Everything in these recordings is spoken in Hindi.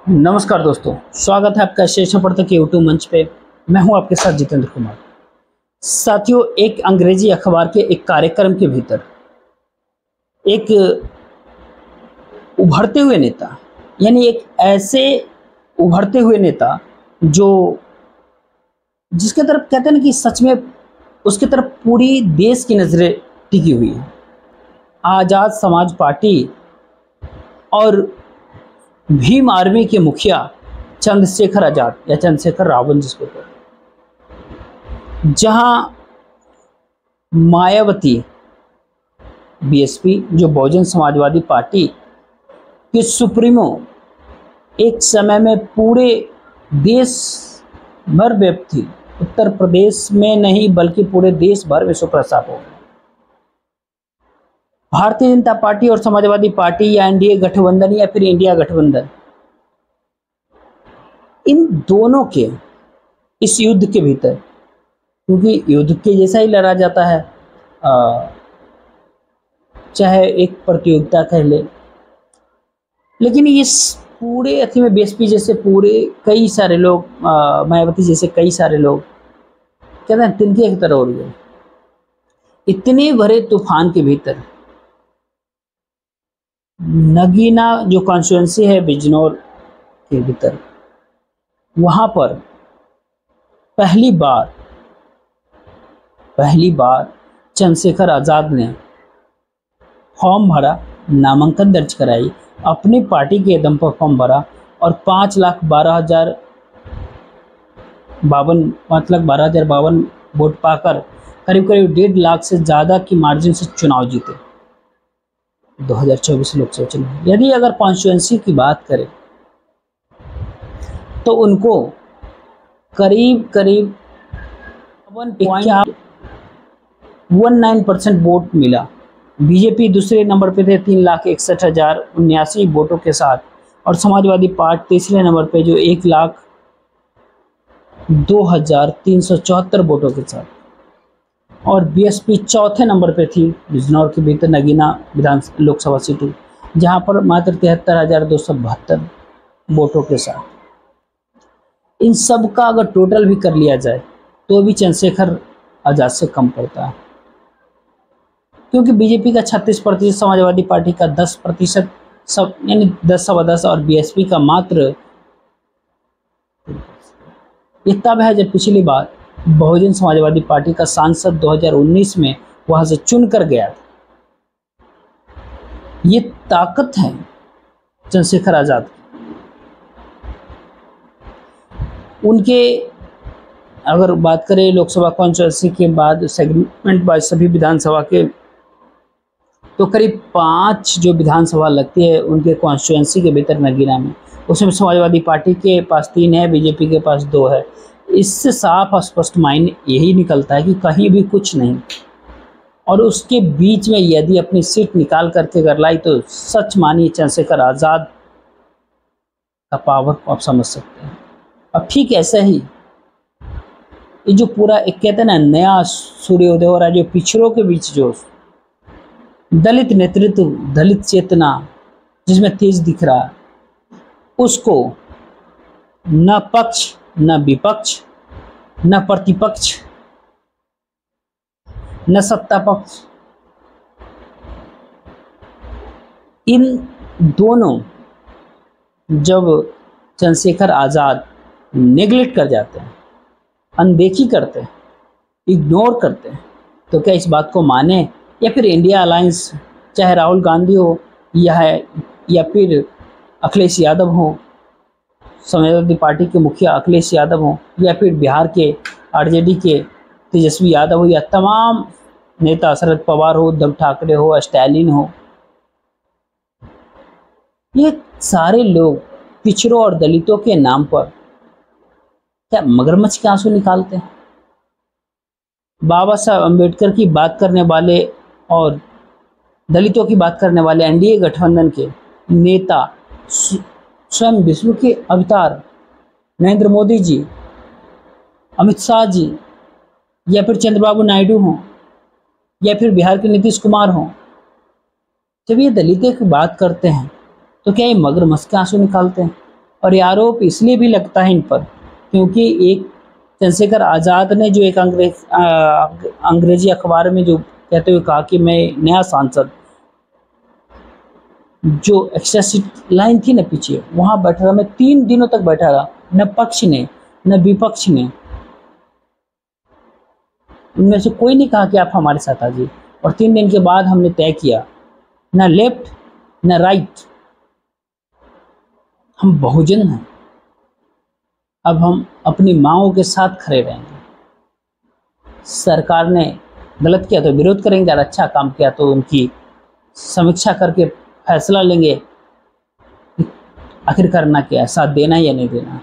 नमस्कार दोस्तों, स्वागत है आपका शेष पर तक यूट्यूब मंच पे। मैं हूं आपके साथ जितेंद्र कुमार। साथियों, एक अंग्रेजी अखबार के एक कार्यक्रम के भीतर एक उभरते हुए नेता, यानी एक ऐसे उभरते हुए नेता जो जिसके तरफ कहते हैं ना कि सच में उसके तरफ पूरी देश की नजरें टिकी हुई है, आजाद समाज पार्टी और भीम आर्मी के मुखिया चंद्रशेखर आजाद या चंद्रशेखर रावण जिसको कहते हैं, जहां मायावती बीएसपी जो बहुजन समाजवादी पार्टी के सुप्रीमो एक समय में पूरे देश भर व्याप्त थी, उत्तर प्रदेश में नहीं बल्कि पूरे देश भर में सुप्रसिद्ध हो गए। भारतीय जनता पार्टी और समाजवादी पार्टी या एनडीए गठबंधन या फिर इंडिया गठबंधन, इन दोनों के इस युद्ध के भीतर, क्योंकि युद्ध के जैसा ही लड़ा जाता है, चाहे एक प्रतियोगिता कह ले, लेकिन इस पूरे अथी में बीएसपी जैसे पूरे कई सारे लोग, मायावती जैसे कई सारे लोग कहते हैं तिनके की तरह उड़ गए। इतने बड़े तूफान के भीतर नगीना जो कॉन्स्टिट्यूएंसी है बिजनौर के भीतर, वहां पर पहली बार चंद्रशेखर आजाद ने फॉर्म भरा, नामांकन दर्ज कराई, अपनी पार्टी के दम पर फॉर्म भरा और 5,12,052 वोट पाकर करीब 1.5 लाख से ज़्यादा की मार्जिन से चुनाव जीते 2024 लोकसभा चुनाव। यदि अगर कॉन्स्टिट्यूएंसी की बात करें तो उनको करीब 19% वोट मिला। बीजेपी दूसरे नंबर पे थे 3,61,079 वोटों के साथ, और समाजवादी पार्टी तीसरे नंबर पे जो 1,02,374 वोटों के साथ, और बीएसपी चौथे नंबर पे थी बिजनौर के भीतर नगीना विधानसभा लोकसभा सीट, जहां पर मात्र 73,272 वोटों के साथ। इन सब का अगर टोटल भी कर लिया जाए तो भी चंद्रशेखर आजाद से कम पड़ता है, क्योंकि बीजेपी का 36%, समाजवादी पार्टी का 10%, सब यानी 10 और बीएसपी का मात्र। ये तब है जब पिछली बार बहुजन समाजवादी पार्टी का सांसद 2019 में वहां से चुन कर गया था। ये ताकत है चंद्रशेखर आजाद की। उनके अगर बात करें लोकसभा कॉन्स्टिट्यूएंसी के बाद सेगमेंट बाय सभी विधानसभा के, तो करीब 5 जो विधानसभा लगती है उनके कॉन्स्टिट्यूएंसी के भीतर नगीना में, उसमें समाजवादी पार्टी के पास 3 है, बीजेपी के पास 2 है। इससे साफ स्पष्ट मायने यही निकलता है कि कहीं भी कुछ नहीं, और उसके बीच में यदि अपनी सीट निकाल करके कर लाई तो सच मानिए चंद्रशेखर आजाद का पावर को आप समझ सकते हैं। अब ठीक ऐसा ही ये जो पूरा एक कहते हैं ना नया सूर्योदय हो रहा है, जो पिछड़ों के बीच जो दलित नेतृत्व, दलित चेतना जिसमें तेज दिख रहा है, उसको न पक्ष न विपक्ष न प्रतिपक्ष न सत्ता पक्ष, इन दोनों जब चंद्रशेखर आजाद नेग्लेक्ट कर जाते हैं, अनदेखी करते हैं, इग्नोर करते हैं, तो क्या इस बात को माने? या फिर इंडिया अलायंस, चाहे राहुल गांधी हो या फिर अखिलेश यादव हो, समाजवादी पार्टी के मुखिया अखिलेश यादव हो, या फिर बिहार के आरजेडी के तेजस्वी यादव हो, या तमाम नेता शरद पवार हो, उद्धव ठाकरे हो, स्टालिन हो, ये सारे लोग पिछड़ों और दलितों के नाम पर क्या मगरमच्छ के आंसू निकालते हैं? बाबा साहब अम्बेडकर की बात करने वाले और दलितों की बात करने वाले एनडीए गठबंधन के नेता, स्वयं विष्णु के अवतार नरेंद्र मोदी जी, अमित शाह जी, या फिर चंद्रबाबू नायडू हों, या फिर बिहार के नीतीश कुमार हों, जब ये दलितों की बात करते हैं तो क्या ये मगरमच्छ के आंसू निकालते हैं? और ये आरोप इसलिए भी लगता है इन पर क्योंकि एक चंद्रशेखर आज़ाद ने जो एक अंग्रेजी अखबार में जो कहते हुए कहा कि मैं नया सांसद, जो एक्स्ट्रा सीट लाइन थी ना पीछे, वहां बैठा रहा, मैं 3 दिनों तक बैठा रहा, न पक्ष ने न विपक्ष ने, उनमें से कोई नहीं कहा कि आप हमारे साथ आ जाइए। और 3 दिन के बाद हमने तय किया, न लेफ्ट न राइट, हम बहुजन हैं, अब हम अपनी मांगों के साथ खड़े रहेंगे। सरकार ने गलत किया तो विरोध करेंगे और अच्छा काम किया तो उनकी समीक्षा करके फैसला लेंगे आखिर करना क्या है, साथ देना या नहीं देना।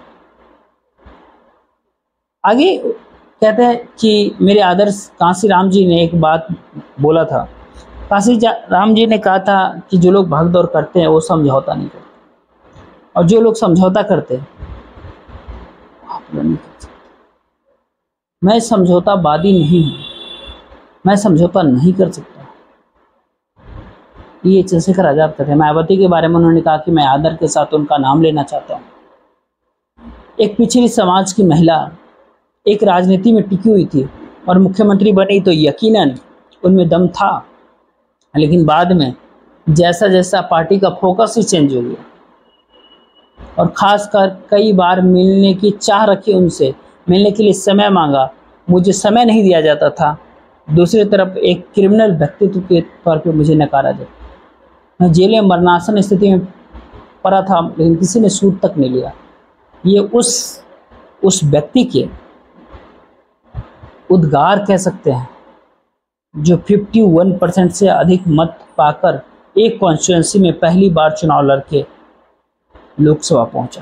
आगे कहते हैं कि मेरे आदर्श कांसी राम जी ने एक बात बोला था। कांसी राम जी ने कहा था कि जो लोग भागदौड़ करते हैं वो समझौता नहीं करते, और जो लोग समझौता करते हैं नहीं कर सकते। मैं समझौतावादी नहीं हूं, मैं समझौता नहीं कर सकता। ये चंद्रशेखर आजाद कहते हैं। मायावती के बारे में उन्होंने कहा कि मैं आदर के साथ उनका नाम लेना चाहता हूं। एक पिछड़ी समाज की महिला एक राजनीति में टिकी हुई थी और मुख्यमंत्री बनी तो यकीनन उनमें दम था, लेकिन बाद में जैसा जैसा पार्टी का फोकस ही चेंज हो गया और खासकर कई बार मिलने की चाह रखी, उनसे मिलने के लिए समय मांगा, मुझे समय नहीं दिया जाता था। दूसरी तरफ एक क्रिमिनल व्यक्तित्व के तौर पे मुझे नकारा जाता। मैं जेल में मरणासन स्थिति में पड़ा था, लेकिन किसी ने सूद तक नहीं लिया। ये उस व्यक्ति के उद्गार कह सकते हैं जो 51% से अधिक मत पाकर एक कॉन्स्टिट्यूएंसी में पहली बार चुनाव लड़के लोकसभा पहुंचा।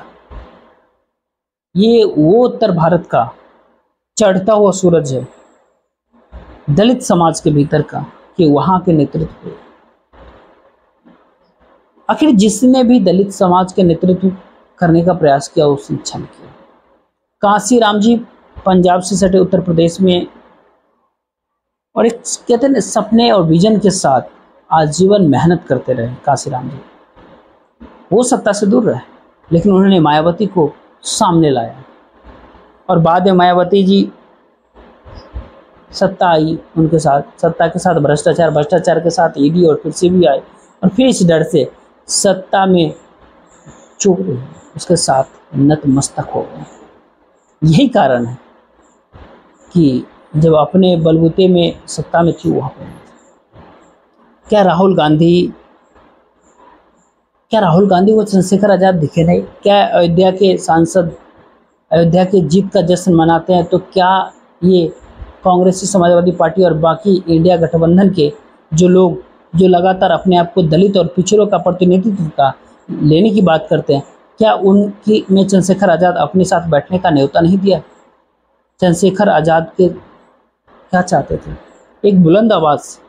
ये वो उत्तर भारत का चढ़ता हुआ सूरज है, दलित समाज के भीतर का, कि वहां के नेतृत्व। आखिर जिसने भी दलित समाज के नेतृत्व करने का प्रयास किया उसने अच्छा किया। कांसी राम जी पंजाब से सटे उत्तर प्रदेश में, और एक कहते हैं सपने और विजन के साथ आजीवन मेहनत करते रहे कांसी राम जी। वो सत्ता से दूर रहे, लेकिन उन्होंने मायावती को सामने लाया और बाद में मायावती जी सत्ता आई उनके साथ, सत्ता के साथ भ्रष्टाचार, भ्रष्टाचार के साथ ईडी और फिर सीबीआई आई, और फिर इस डर से सत्ता में चुप रहे, उसके साथ नतमस्तक हो गए। यही कारण है कि जब अपने बलबूते में सत्ता में थी वहाँ पर क्या राहुल गांधी वो चंद्रशेखर आजाद दिखे नहीं? क्या अयोध्या के सांसद अयोध्या की जीत का जश्न मनाते हैं तो क्या ये कांग्रेसी समाजवादी पार्टी और बाकी इंडिया गठबंधन के जो लोग जो लगातार अपने आप को दलित और पिछड़ों का प्रतिनिधित्व का लेने की बात करते हैं, क्या उनकी में चंद्रशेखर आजाद अपने साथ बैठने का न्योता नहीं दिया? चंद्रशेखर आजाद के क्या चाहते थे? एक बुलंद आवाज़